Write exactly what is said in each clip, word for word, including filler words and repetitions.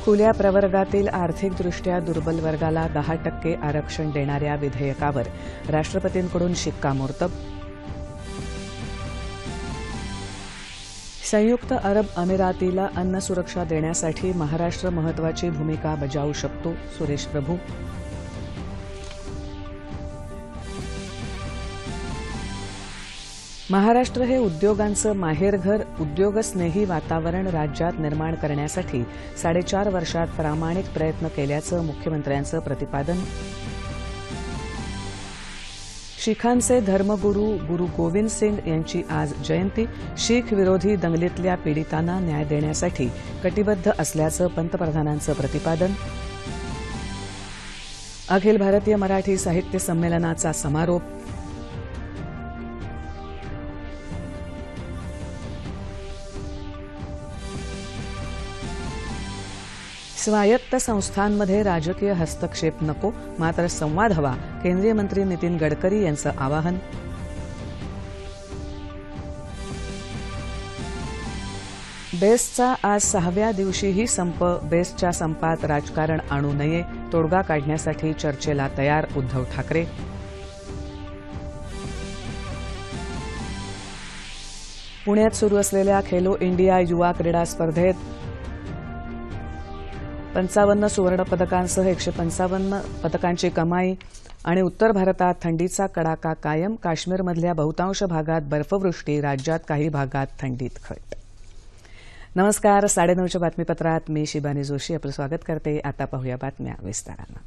खुल्या प्रवर्गातील आर्थिकदृष्ट्या दुर्बल वर्गाला दहा टक्के आरक्षण देणाऱ्या विधेयकावर राष्ट्रपतींकडून शिक्कामोर्तब. संयुक्त अरब अमिरातीला अन्न सुरक्षा देण्यासाठी महाराष्ट्र महत्त्वाची भूमिका बजावू शकतो, सुरेश प्रभू. महाराष्ट्र हे उद्योगांचं माहेरघर, उद्योगस्नेही वातावरण राज्यात निर्माण करण्यासाठी साडेचार वर्षात प्रामाणिक प्रयत्न केल्याचं मुख्यमंत्र्यांचं प्रतिपादन. शीखांचे धर्मगुरू गुरु गोविंद सिंग यांची आज जयंती. शीख विरोधी दंगलीतल्या पीडितांना न्याय देण्यासाठी कटिबद्ध असल्याचं पंतप्रधानांचं प्रतिपादन. अखिल भारतीय मराठी साहित्य संमेलनाचा समारोप. स्वायत्त संस्थांमध्ये राजकीय हस्तक्षेप नको, मात्र संवाद हवा, केंद्रीय मंत्री नितीन गडकरी यांचं आवाहन. बेस्टचा आज सहाव्या दिवशीही संप. बेस्टच्या संपात राजकारण आणू नये, तोडगा काढण्यासाठी चर्चेला तयार उद्धव ठाकरे. पुण्यात सुरू असलेल्या खेलो इंडिया युवा क्रीडा स्पर्धेत पंचावन्न सुवर्ण पदकांसह एकशे पंचावन्न पदकांची कमाई आणि उत्तर भारतात थंडीचा कडाका कायम. काश्मीरमधल्या बहुतांश भागात बर्फवृष्टी, राज्यात काही भागात थंडीत घट. नमस्कार. साडेनऊच्या बातमीपत्रात मी शिबानी जोशी आपलं स्वागत करते. आता पाहूया बातम्या विस्तारानं.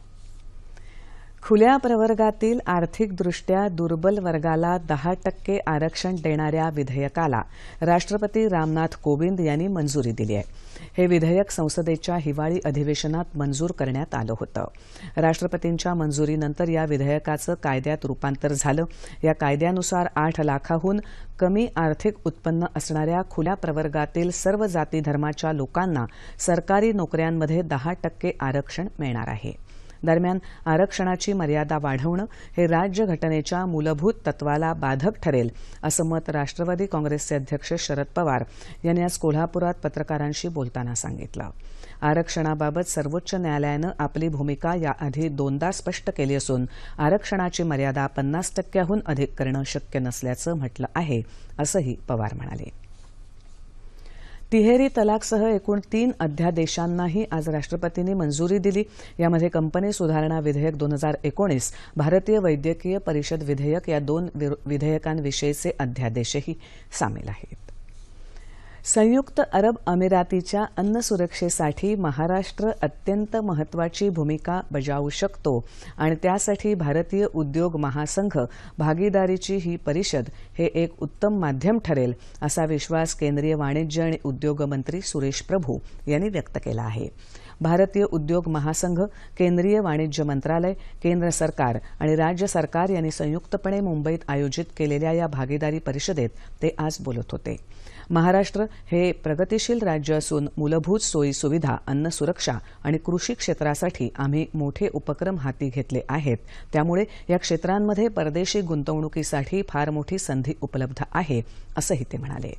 खुल्या प्रवर्गातील आर्थिकदृष्ट्या दुर्बल वर्गाला दहा टक्के आरक्षण देणाऱ्या विधेयकाला राष्ट्रपती रामनाथ कोविंद यांनी मंजुरी दिली आहे. हे विधेयक संसदेच्या हिवाळी अधिवेशनात मंजूर करण्यात आलं होतं. राष्ट्रपतींच्या मंजुरीनंतर या विधेयकाचं कायद्यात रूपांतर झालं. या कायद्यानुसार आठ लाखाहून कमी आर्थिक उत्पन्न असणाऱ्या खुल्या प्रवर्गातील सर्व जाती धर्माच्या लोकांना सरकारी नोकऱ्यांमध्ये दहा टक्के आरक्षण मिळणार आहे. दरम्यान आरक्षणाची मर्यादा वाढवणं हे राज्यघटनेच्या मूलभूत तत्वाला बाधक ठरेल, असं मत राष्ट्रवादी काँग्रेसचे अध्यक्ष शरद पवार यांनी आज कोल्हापुरात पत्रकारांशी बोलताना सांगितलं. आरक्षणाबाबत सर्वोच्च न्यायालयानं आपली भूमिका याआधी दोनदा स्पष्ट केली असून आरक्षणाची मर्यादा पन्नास टक्क्याहून अधिक करणं शक्य नसल्याचं म्हटलं आहे, असंही पवार म्हणाले. तिहेरी तलाकसह एकूण तीन अध्यादेशांनाही आज राष्ट्रपतींनी मंजुरी दिली. यामध्ये कंपनी सुधारणा विधेयक दोन हजार एकोणीस, भारतीय वैद्यकीय परिषद विधेयक या दोन विधेयकांविषयीचे अध्यादेशही सामील आहेत. संयुक्त अरब अमिरातीच्या अन्न सुरक्षेसाठी महाराष्ट्र अत्यंत महत्त्वाची भूमिका बजावू शकतो आणि त्यासाठी भारतीय उद्योग महासंघ भागीदारीची ही परिषद हे एक उत्तम माध्यम ठरेल, असा विश्वास केंद्रीय वाणिज्य आणि उद्योग मंत्री सुरेश प्रभू यांनी व्यक्त केला आहे. भारतीय उद्योग महासंघ, केंद्रीय वाणिज्य मंत्रालय, केंद्र सरकार आणि राज्य सरकार यांनी संयुक्तपणे मुंबईत आयोजित केलेल्या या भागीदारी परिषदेत ते आज बोलत होते. महाराष्ट्र हे प्रगतिशील राज्य असून मूलभूत सोयी सुविधा, अन्न सुरक्षा आणि कृषी क्षेत्रासाठी आम्ही मोठे उपक्रम हाती घेतले आहेत. त्यामुळे या क्षेत्रांमध्ये परदेशी गुंतवणुकीसाठी फार मोठी संधी उपलब्ध आहे, असंही ते म्हणाले.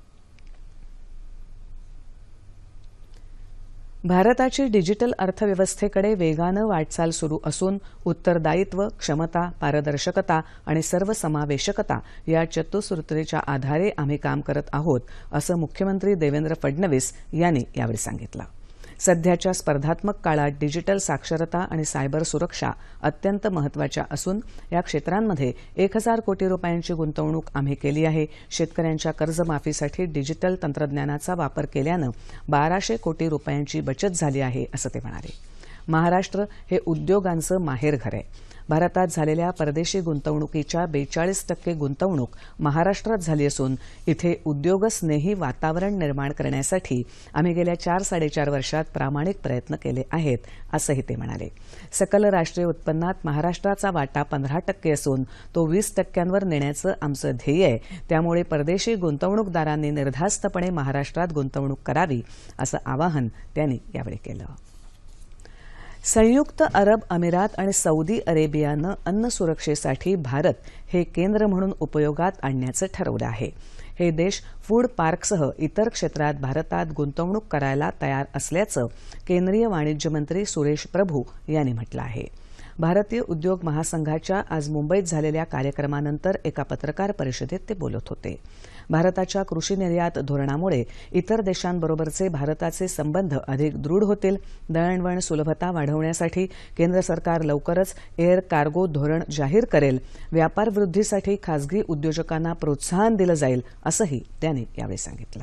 भारताची डिजिटल अर्थव्यवस्थेकडे वेगानं वाटचाल सुरू असून उत्तरदायित्व, क्षमता, पारदर्शकता आणि सर्वसमावेशकता या चतुसूत्रीच्या आधारे आम्ही काम करत आहोत, असं मुख्यमंत्री देवेंद्र फडणवीस यांनी यावेळी सांगितलं. सध्याच्या स्पर्धात्मक काळात डिजिटल साक्षरता आणि सायबर सुरक्षा अत्यंत महत्त्वाच्या असून या क्षेत्रांमध्ये एक हजार कोटी रुपयांची गुंतवणूक आम्ही केली आहे. शेतकऱ्यांच्या कर्जमाफीसाठी डिजिटल तंत्रज्ञानाचा वापर केल्यानं बाराशे कोटी रुपयांची बचत झाली आहे, असं ते म्हणाले. महाराष्ट्र हे उद्योगांचं माहेरघर आहे. भारतात झालेल्या परदेशी गुंतवणुकीच्या बेचाळीस टक्के गुंतवणूक महाराष्ट्रात झाली असून इथे उद्योगस्नेही वातावरण निर्माण करण्यासाठी आम्ही गेल्या चार साडेचार वर्षात प्रामाणिक प्रयत्न केले आहेत, असंही ते म्हणाले. सकल राष्ट्रीय उत्पन्नात महाराष्ट्राचा वाटा पंधरा टक्के असून तो वीस टक्क्यांवर नेण्याचं आमचं ध्येय आहे. त्यामुळे परदेशी गुंतवणूकदारांनी निर्धास्तपणे महाराष्ट्रात गुंतवणूक करावी, असं आवाहन त्यांनी यावेळी केलं. संयुक्त अरब अमिरात आणि सौदी अरेबियानं अन्न सुरक्षेसाठी भारत हे केंद्र म्हणून उपयोगात आणण्याचं ठरवलं आहे. हे देश फूड पार्कसह इतर क्षेत्रात भारतात गुंतवणूक करायला तयार असल्याचं केंद्रीय वाणिज्य मंत्री सुरेश प्रभू यांनी म्हटलं आहे. भारतीय उद्योग महासंघाच्या आज मुंबईत झालेल्या कार्यक्रमानंतर एका पत्रकार परिषदेत ते बोलत होते. भारताच्या कृषी निर्यात धोरणामुळे इतर देशांबरोबरचे भारताचे संबंध अधिक दृढ होतील. दळणवळण सुलभता वाढवण्यासाठी केंद्र सरकार लवकरच एअर कार्गो धोरण जाहीर करेल. व्यापार वृद्धीसाठी खासगी उद्योजकांना प्रोत्साहन दिलं जाईल असंही त्यांनी यावेळी सांगितलं.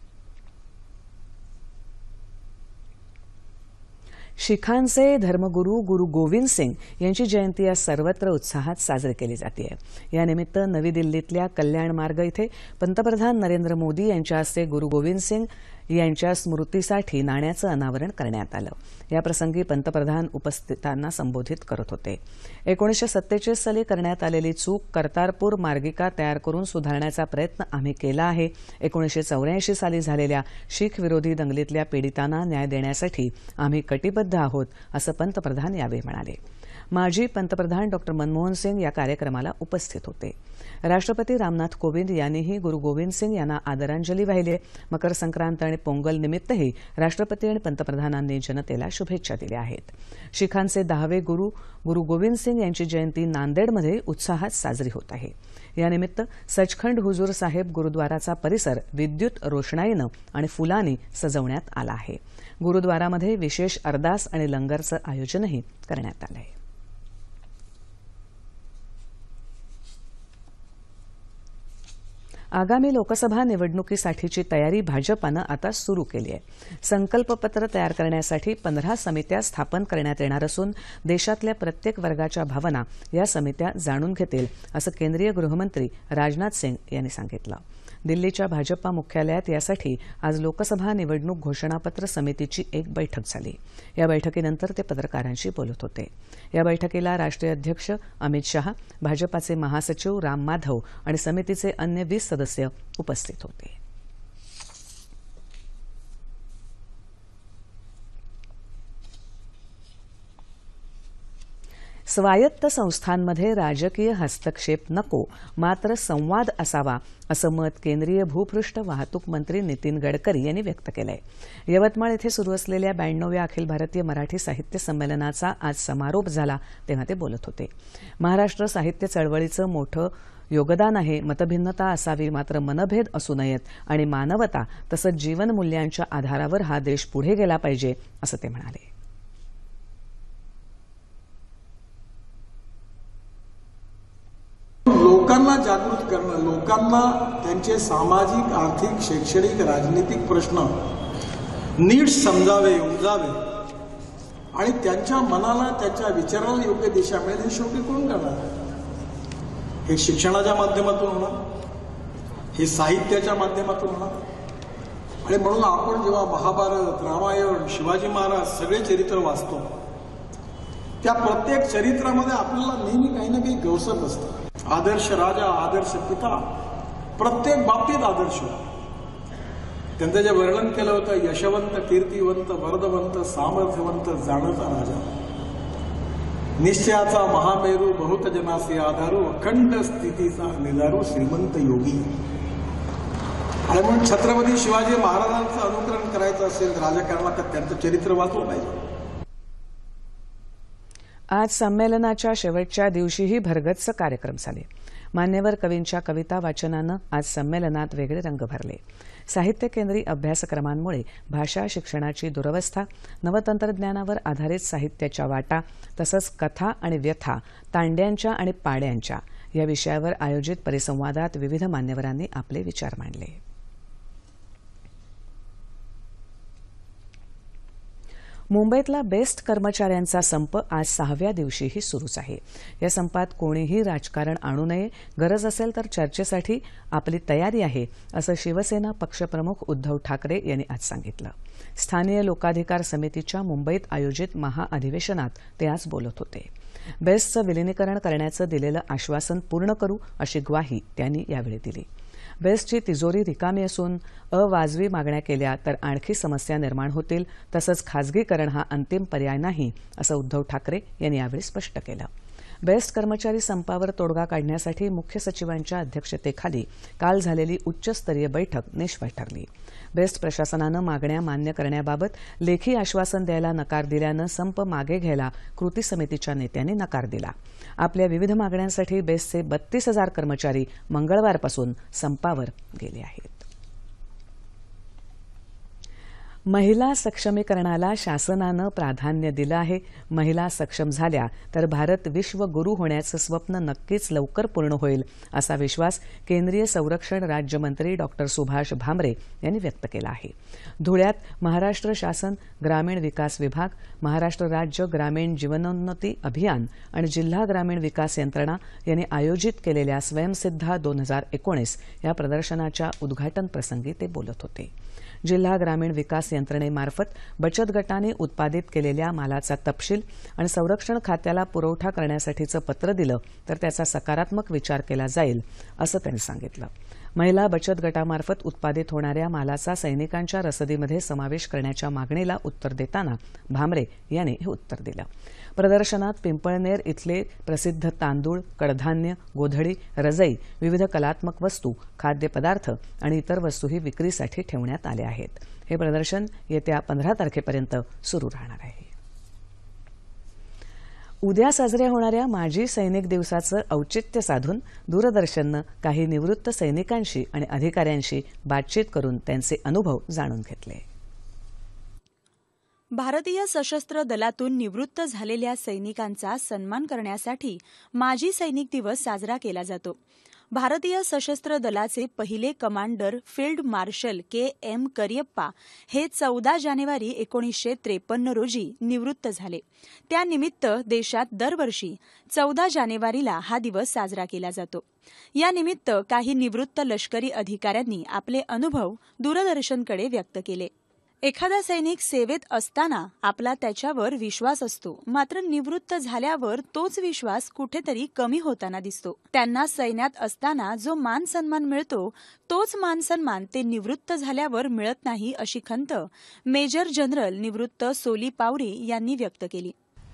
शिखांचे धर्मगुरू गुरु गोविंद सिंग यांची जयंती आज सर्वत्र उत्साहात साजरी केली जाते. यानिमित्त नवी दिल्लीतल्या कल्याण मार्ग इथे पंतप्रधान नरेंद्र मोदी यांच्या हस्ते गुरु गोविंद सिंग यांच्या स्मृतीसाठी नाण्याचं अनावरण करण्यात आलं. याप्रसंगी पंतप्रधान उपस्थितांना संबोधित करत होते. एकोणीसशे सत्तेचाळीस साली करण्यात आलेली चूक कर्तारपूर मार्गिका तयार करून सुधारण्याचा प्रयत्न आम्ही केला आहे. एकोणीसशे चौऱ्याऐंशी साली झालेल्या शीख विरोधी दंगलीतल्या पीडितांना न्याय देण्यासाठी आम्ही कटिबद्ध आहोत असं पंतप्रधान यावेळी म्हणाले. माजी पंतप्रधान डॉ मनमोहन सिंग या कार्यक्रमाला उपस्थित होते. राष्ट्रपती रामनाथ कोविंद यांनीही गुरु गोविंद सिंग यांना आदरांजली वाहिली. मकर संक्रांत आणि पोंगल निमित्तही राष्ट्रपती आणि पंतप्रधानांनी जनतेला शुभेच्छा दिल्या आहेत. शिखांचे दहावे गुरु गुरु गोविंद सिंग यांची जयंती नांदेडमध्ये उत्साहात साजरी होत आहे. यानिमित्त सचखंड हुजूर साहेब गुरुद्वाराचा परिसर विद्युत रोषणाईनं आणि फुलांनी सजवण्यात आला आहे. गुरुद्वारामध्ये विशेष अरदास आणि लंगरचं आयोजनही करण्यात आलं आहे. आगामी लोकसभा निवडणुकीसाठीची तयारी भाजपानं आता सुरू केली आहे. संकल्पपत्र तयार करण्यासाठी पंधरा समित्या स्थापन करण्यात येणार असून देशातल्या प्रत्येक वर्गाच्या भावना या समित्या जाणून घेतील असं केंद्रीय गृहमंत्री राजनाथ सिंग यांनी सांगितलं. दिल्लीच्या भाजपा मुख्यालयात यासाठी आज लोकसभा निवडणूक घोषणापत्र समितीची एक बैठक झाली. या बैठकीनंतर ते पत्रकारांशी बोलत होते. या बैठकीला राष्ट्रीय अध्यक्ष अमित शहा, भाजपाचे महासचिव राम माधव आणि समितीचे अन्य वीस सदस्य उपस्थित होते. स्वायत्त संस्थांमध्ये राजकीय हस्तक्षेप नको, मात्र संवाद असावा असं मत केंद्रीय भूपृष्ठ वाहतूक मंत्री नितीन गडकरी यांनी व्यक्त केलंय. यवतमाळ येथे सुरू असलेल्या ब्याण्णव्या अखिल भारतीय मराठी साहित्य संमेलनाचा आज समारोप झाला तेव्हा ते बोलत होते. महाराष्ट्र साहित्य चळवळीचं मोठं योगदान आहे. मतभिन्नता असावी मात्र मनभेद असू नयेत आणि मानवता तसंच जीवनमूल्यांच्या आधारावर हा देश पुढे गेला पाहिजे असं ते म्हणाले. लोकांना जागृत करणं, लोकांना त्यांचे सामाजिक, आर्थिक, शैक्षणिक, राजनीतिक प्रश्न नीट समजावे, उमजावे आणि त्यांच्या मनाला, त्यांच्या विचाराला योग्य दिशा मिळेल हे शेवटी कोण करणार? हे शिक्षणाच्या माध्यमातून होणार, हे साहित्याच्या माध्यमातून होणार. आणि म्हणून आपण जेव्हा महाभारत, रामायण, शिवाजी महाराज सगळे चरित्र वाचतो त्या प्रत्येक चरित्रामध्ये आपल्याला नेहमी काही ना काही गवसत असतं. आदर्श राजा, आदर्श पिता, प्रत्येक बाबतीत आदर्श. त्यांचं जे वर्णन केलं होतं, यशवंत, कीर्तिवंत, वरदवंत, सामर्थ्यवंत, जाणता राजा, निश्चयाचा महामेरू, बहुत जनासी आधारू, अखंड स्थितीचा निदारू, श्रीमंत योगी. आणि म्हणून छत्रपती शिवाजी महाराजांचं अनुकरण करायचं असेल राजकारणात तर त्यांचं चरित्र वाचलं पाहिजे. आज संमेलनाच्या शेवटच्या दिवशीही भरगच्च कार्यक्रम झाले. मान्यवर कवींच्या कविता वाचनानं आज संमेलनात वेगळे रंग भरले. साहित्य केंद्री अभ्यासक्रमांमुळे भाषा शिक्षणाची दुरवस्था, नवतंत्रज्ञानावर आधारित साहित्याच्या वाटा तसंच कथा आणि व्यथा, तांड्यांच्या आणि पाड्यांच्या या विषयावर आयोजित परिसंवादात विविध मान्यवरांनी आपले विचार मांडले. मुंबईतला बेस्ट कर्मचाऱ्यांचा संप आज सहाव्या दिवशीही सुरूच आहे. या संपात कोणीही राजकारण आणू नये, गरज असेल तर चर्चेसाठी आपली तयारी आहे असं शिवसेना पक्षप्रमुख उद्धव ठाकरे यांनी आज सांगितलं. स्थानीय लोकाधिकार समितीच्या मुंबईत आयोजित महाअधिवेशनात ते आज बोलत होते. बेस्टचं विलिनीकरण करण्याचं दिलेलं आश्वासन पूर्ण करू अशी ग्वाही त्यांनी यावेळी दिली. बेस्टची तिजोरी रिकामी असून अवाजवी मागण्या केल्या तर आणखी समस्या निर्माण होतील, तसंच खासगीकरण हा अंतिम पर्याय नाही असं उद्धव ठाकरे यांनी यावेळी स्पष्ट केलं. बेस्ट कर्मचारी संपावर तोडगा काढण्यासाठी मुख्य सचिवांच्या अध्यक्षतेखाली काल झालेली उच्चस्तरीय बैठक निष्फळ ठरली. बेस्ट प्रशासनानं मागण्या मान्य करण्याबाबत लेखी आश्वासन द्यायला नकार दिल्यानं संप मागे घ्यायला कृती समितीच्या नेत्यांनी नकार दिला. आपल्या विविध मागण्यांसाठी बेस्टचे बत्तीस हजार कर्मचारी मंगळवारपासून संपावर गेले आहेत. महिला सक्षमीकरणाला शासनानं प्राधान्य दिलं आहे. महिला सक्षम झाल्या तर भारत विश्वगुरू होण्याचं स्वप्न नक्कीच लवकर पूर्ण होईल, असा विश्वास केंद्रीय संरक्षण राज्यमंत्री डॉक्टर सुभाष भामरे यांनी व्यक्त केला आहे. धुळ्यात महाराष्ट्र शासन ग्रामीण विकास विभाग, महाराष्ट्र राज्य ग्रामीण जीवनोन्नती अभियान आणि जिल्हा ग्रामीण विकास यंत्रणा यांनी आयोजित केलेल्या स्वयंसिद्धा दोन हजार एकोणीस या प्रदर्शनाच्या उद्घाटन प्रसंगी ते बोलत होते. जिल्हा ग्रामीण विकास यंत्रणेमार्फत बचत गटाने उत्पादित केलेल्या मालाचा तपशील आणि संरक्षण खात्याला पुरवठा करण्यासाठीचं पत्र दिलं तर त्याचा सकारात्मक विचार केला जाईल, असं त्यांनी सांगितलं. महिला बचत गटामार्फत उत्पादित होणाऱ्या मालाचा सैनिकांच्या रसदीमध्ये समावेश करण्याच्या मागणीला उत्तर देताना भामरे यांनी हे उत्तर दिलं. प्रदर्शनात पिंपळनेर इथले प्रसिद्ध तांदूळ, कडधान्य, गोधडी, रजई, विविध कलात्मक वस्तू, खाद्यपदार्थ आणि इतर वस्तूही विक्रीसाठी ठेवण्यात आल्या आहेत. हे प्रदर्शन येत्या पंधरा तारखेपर्यंत सुरू राहणार आहे. उद्या साजऱ्या होणाऱ्या माजी सैनिक दिवसाचं औचित्य साधून दूरदर्शननं काही निवृत्त सैनिकांशी आणि अधिकाऱ्यांशी बातचीत करून त्यांचे अनुभव जाणून घेतले. भारतीय सशस्त्र दलातून निवृत्त झालेल्या सैनिकांचा सन्मान करण्यासाठी माजी सैनिक दिवस साजरा केला जातो. भारतीय सशस्त्र दलाचे पहिले commander field marshal K M Cariappa हे चौदा जानेवारी एकोणीसशे त्रेपन्न रोजी निवृत्त झाले. त्यानिमित्त देशात दरवर्षी चौदा जानेवारीला हा दिवस साजरा केला जातो. यानिमित्त काही निवृत्त लष्करी अधिकाऱ्यांनी आपले अनुभव दूरदर्शनकडे व्यक्त केले. एखादा सैनिक सेवेत असताना आपला त्याच्यावर विश्वास असतो, मात्र निवृत्त झाल्यावर तोच विश्वास कुठेतरी कमी होताना दिसतो. त्यांना सैन्यात असताना जो मान सन्मान मिळतो तोच मान सन्मान ते निवृत्त झाल्यावर मिळत नाही, अशी खंत मेजर जनरल निवृत्त सोली पावरी यांनी व्यक्त केली.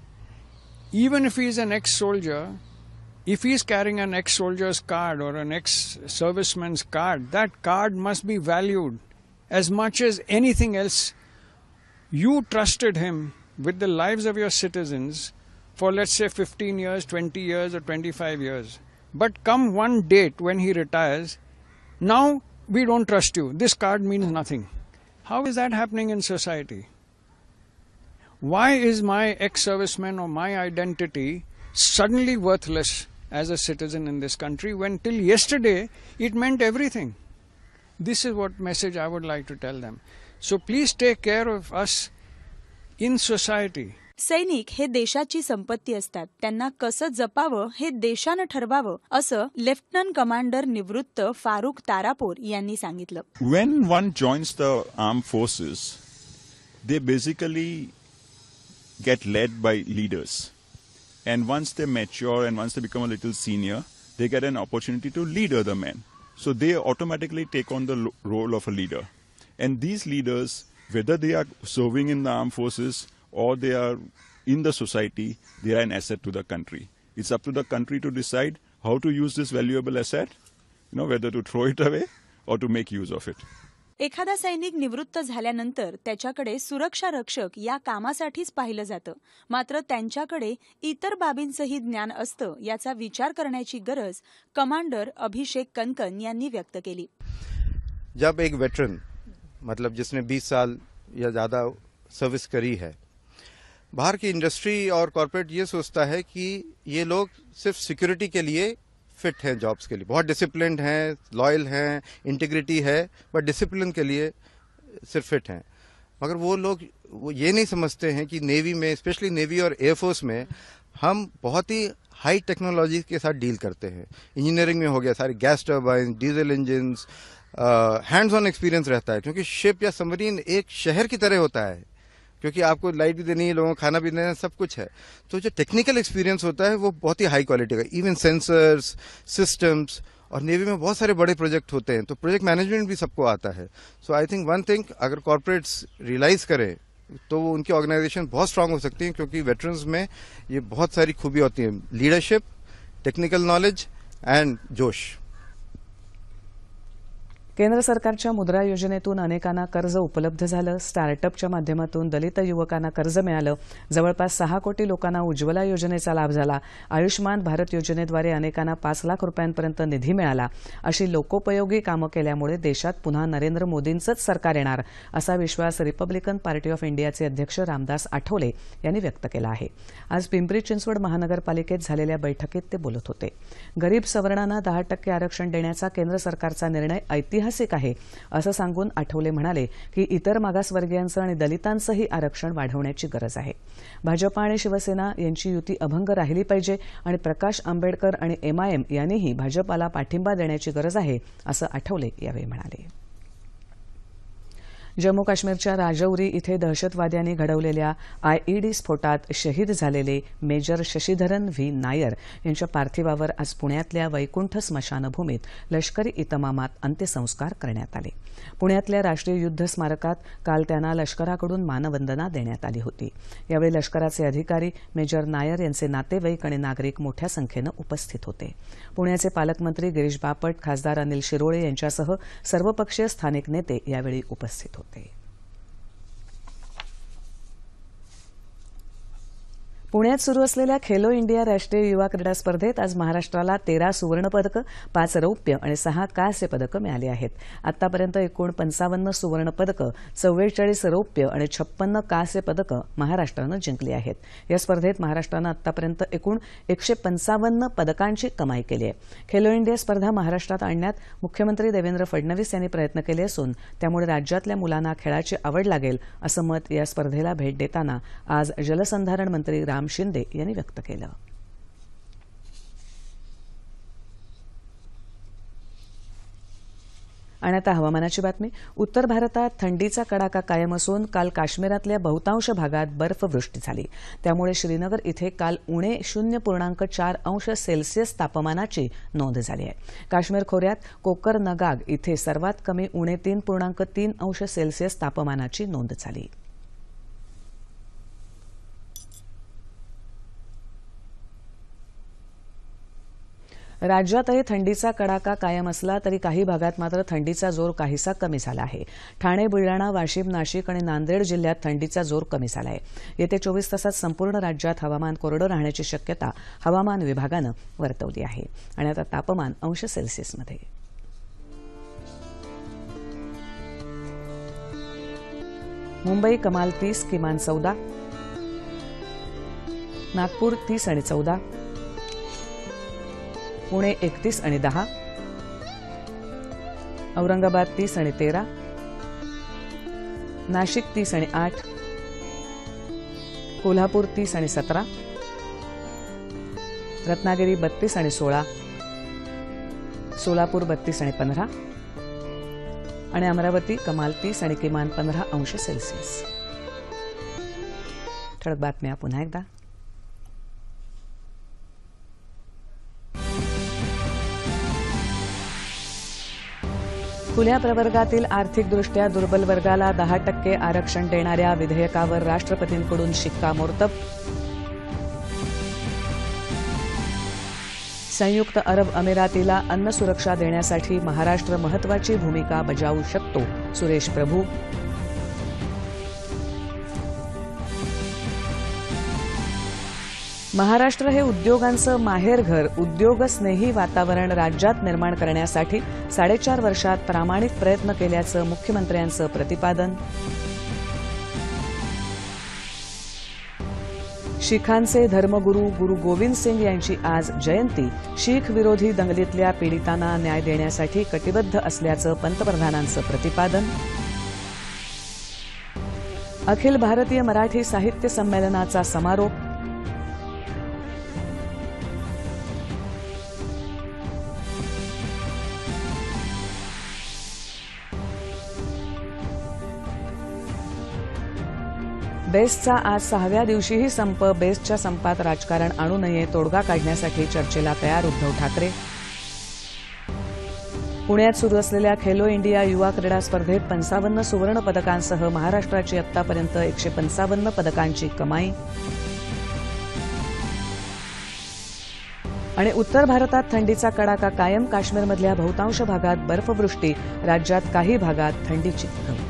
Even if he is an ex-soldier, if he is carrying an ex-soldier's card or an ex-serviceman's card, that card must be valued as much as anything else. You trusted him with the lives of your citizens for, let's say, fifteen years, twenty years or twenty-five years. But come one date when he retires, now we don't trust you. This card means nothing. How is that happening in society? Why is my ex-serviceman or my identity suddenly worthless as a citizen in this country when till yesterday it meant everything? This is what message I would like to tell them. So please take care of us in society. सैनिक हे देशाची संपत्ती असतात. त्यांना कसं जपावं हे देशानं ठरवावं, असं लेफ्टनंट कमांडर निवृत्त फारुख तारापोर यांनी सांगितलं. When one joins the armed forces, they basically get led by leaders. And once they mature and once they become a little senior, they get an opportunity to lead other men. So they automatically take on the role of a leader. And these leaders, whether they are serving in the armed forces or they are in the society, they are an asset to the country. It's up to the country to decide how to use this valuable asset, you know, whether to throw it away or to make use of it. एखादा सैनिक निवृत्त झाल्यानंतर त्याच्याकडे सुरक्षा रक्षक या कामासाठीच पाहिलं जातं, मात्र त्यांच्याकडे इतर बाबींचंही ज्ञान असतं, याचा विचार करण्याची गरज कमांडर अभिषेक कनकन यांनी व्यक्त केली. जब एक वेटरन, मतलब जिसने बीस साल या ज़्यादा सर्विस करी है, बाहर की इंडस्ट्री और कॉर्पोरेट ये सोचता है कि ये लोग सिर्फ सिक्योरिटी के लिए फिट हैं जॉब्स के लिए, बहुत डिसिप्लिन्ड हैं, लॉयल हैं, इंटीग्रिटी है, बट डिसिप्लिन के लिए सिर्फ फिट हैं. मगर वो लोग वो ये नहीं समझते हैं कि नेवी में, स्पेशली नेवी और एयरफोर्स में, हम बहुत ही हाई टेक्नोलॉजी के साथ डील करते हैं. इंजीनियरिंग में हो गया सारे gas turbine, diesel engines, hands on experience रहता है, क्योंकि शिप या सबमरीन एक शहर की तरह होता है, क्योंकि आपको लाइट भी देनी है, लोगों को खाना भी देना है, सब कुछ है. तो जो टेक्निकल एक्सपीरियंस होता है वो बहुत ही हाई क्वालिटी का, इवन सेंसर्स, सिस्टम्स, और नेवी में बहुत सारे बड़े प्रोजेक्ट होते हैं, तो प्रोजेक्ट मैनेजमेंट भी सबको आता है. So I think one thing, अगर कॉर्पोरेट्स रियलाइज करें तो वो उनकी ऑर्गेनाइजेशन बहुत स्ट्रांग हो सकती है, क्योंकि वेटरन्स में ये बहुत सारी खूबी होती हैं, लीडरशिप, टेक्निकल नॉलेज एंड जोश. केंद्र सरकारच्या मुद्रा योजनेतून अनेकांना कर्ज उपलब्ध झालं. स्टार्टअपच्या माध्यमातून दलित युवकांना कर्ज मिळालं. जवळपास सहा कोटी लोकांना उज्ज्वला योजनेचा लाभ झाला. आयुष्मान भारत योजनेद्वारे अनेकांना पाच लाख रुपयांपर्यंत निधी मिळाला. अशी लोकोपयोगी कामं केल्यामुळे देशात पुन्हा नरेंद्र मोदींचंच सरकार येणार असा विश्वास रिपब्लिकन पार्टी ऑफ इंडियाचे अध्यक्ष रामदास आठवले यांनी व्यक्त केला आहे. आज पिंपरी चिंचवड महानगरपालिकेत झालेल्या बैठकीत ते बोलत होते. गरीब सवर्णांना दहा टक्के आरक्षण देण्याचा केंद्र सरकारचा निर्णय ऐतिहासिक आहे असं सांगून आठवले म्हणाले की इतर मागासवर्गीयांचं आणि दलितांचंही आरक्षण वाढवण्याची गरज आहे. भाजपा आणि शिवसेना यांची युती अभंग राहिली पाहिजे आणि प्रकाश आंबेडकर आणि एमआयएम यांनीही भाजपाला पाठिंबा देण्याची गरज आहे असं आठवले यावेळी म्हणाले. जम्मू काश्मीरच्या राजौरी इथे दहशतवाद्यांनी घडवलेल्या आयईडी स्फोटात शहीद झालेले मेजर शशीधरन व्ही नायर यांच्या पार्थिवावर आज पुण्यातल्या वैकुंठ स्मशानभूमीत लष्करी इतमामात अंत्यसंस्कार करण्यात आले. पुण्यातल्या राष्ट्रीय युद्ध स्मारकात काल त्यांना लष्कराकडून मानवंदना देण्यात आली होती. यावेळी लष्कराचे अधिकारी, मेजर नायर यांचे नातेवाईक आणि नागरिक मोठ्या संख्येनं उपस्थित होते. पुण्याचे पालकमंत्री गिरीश बापट, खासदार अनिल शिरोळे यांच्यासह सर्वपक्षीय स्थानिक नेते यावेळी उपस्थित होते. पुण्यात सुरू असलेल्या खेलो इंडिया राष्ट्रीय युवा क्रीडा स्पर्धेत आज महाराष्ट्राला तेरा सुवर्णपदकं, पाच रौप्य आणि सहा कांस्य पदकं मिळाली आहेत. आतापर्यंत एकूण पंचावन्न सुवर्णपदकं, चव्वेचाळीस रौप्य आणि छप्पन्न कांस्य पदकं महाराष्ट्रानं जिंकली आहेत. या स्पर्धेत महाराष्ट्रानं आतापर्यंत एकूण एकशे पंचावन्न पदकांची कमाई केली आहे. खेलो इंडिया स्पर्धा महाराष्ट्रात आणण्यात मुख्यमंत्री देवेंद्र फडणवीस यांनी प्रयत्न केले असून त्यामुळे राज्यातल्या मुलांना खेळाची आवड लागेल असं मत या स्पर्धेला भेट देताना आज जलसंधारण मंत्री राम शिंदे यांनी व्यक्त केलं. आणि आता हवामानाची बातमी. उत्तर भारतात थंडीचा कडाका कायम असून काल काश्मीरातल्या बहुतांश भागात बर्फवृष्टी झाली. त्यामुळे श्रीनगर इथे काल उणे शून्य पूर्णांक चार अंश सेल्सिअस तापमानाची नोंद झाली आहे. काश्मीर खोऱ्यात कोकर नगाग इथे सर्वात कमी उणे तीन पूर्णांक तीन अंश सेल्सिअस तापमानाची नोंद झाली. राज्यातही थंडीचा कडाका कायम असला तरी काही भागात मात्र थंडीचा जोर काहीसा कमी झाला आहे. ठाणे, बुलढाणा, वाशिम, नाशिक आणि नांदेड जिल्ह्यात थंडीचा जोर कमी झाला आहे. येत्या चोवीस तासात संपूर्ण राज्यात हवामान कोरडं राहण्याची शक्यता हवामान विभागानं वर्तवली आहे. आणि आता तापमान अंश सेल्सिअसमध्ये. मुंबई कमाल तीस, किमान चौदा. नागपूर तीस आणि चौदा. पुणे एकतीस आणि दहा. औरंगाबाद तीस आणि तेरा. नाशिक तीस आणि आठ. कोल्हापूर तीस आणि सतरा. रत्नागिरी बत्तीस आणि सोळा. सोलापूर बत्तीस आणि पंधरा. आणि अमरावती कमाल तीस आणि किमान पंधरा अंश सेल्सिअस. ठळक बातम्या पुन्हा एकदा. खुल्या प्रवर्गातील आर्थिकदृष्ट्या दुर्बल वर्गाला दहा टक्के आरक्षण देणाऱ्या विधेयकावर राष्ट्रपतींकडून शिक्कामोर्तब. संयुक्त अरब अमिरातीला अन्न सुरक्षा देण्यासाठी महाराष्ट्र महत्वाची भूमिका बजावू शकतो, सुरेश प्रभू. महाराष्ट्र हे उद्योगांचं माहेरघर, उद्योगस्नेही वातावरण राज्यात निर्माण करण्यासाठी साडेचार वर्षात प्रामाणिक प्रयत्न केल्याचं मुख्यमंत्र्यांचं प्रतिपादन. शीखांचे धर्मगुरू गुरु गोविंद सिंग यांची आज जयंती. शीख विरोधी दंगलीतल्या पीडितांना न्याय देण्यासाठी कटिबद्ध असल्याचं पंतप्रधानांचं प्रतिपादन. अखिल भारतीय मराठी साहित्य संमेलनाचा समारोप. बेस्टचा आज सहाव्या दिवशीही संप. बेस्टच्या संपात राजकारण आणू नये, तोडगा काढण्यासाठी चर्चेला तयार उद्धव ठाकरे. पुण्यात सुरू असलेल्या खेलो इंडिया युवा क्रीडा स्पर्धेत पंचावन्न सुवर्ण पदकांसह महाराष्ट्राची आतापर्यंत एकशे पंचावन्न पदकांची कमाई. आणि उत्तर भारतात थंडीचा कडाका कायम. काश्मीरमधल्या बहुतांश भागात बर्फवृष्टी. राज्यात काही भागात थंडीची हवा.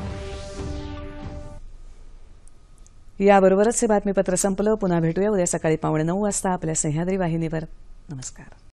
याबरोबरच हे बातमीपत्र संपलं. पुन्हा भेटूया उद्या सकाळी पावणे नऊ वाजता आपल्या सह्याद्री वाहिनीवर. नमस्कार.